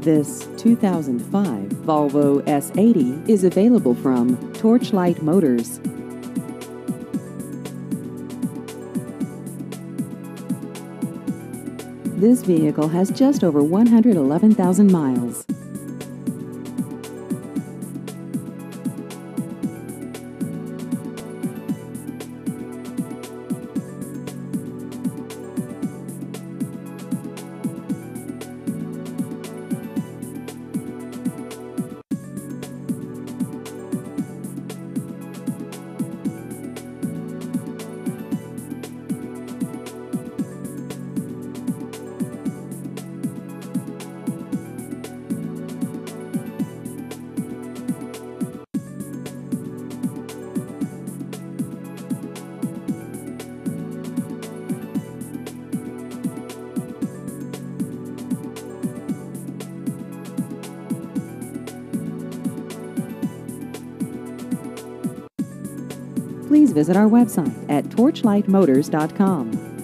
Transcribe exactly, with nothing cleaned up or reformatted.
This two thousand five Volvo S eighty is available from Torchlight Motors. This vehicle has just over one hundred eleven thousand miles. Please visit our website at torchlight motors dot com.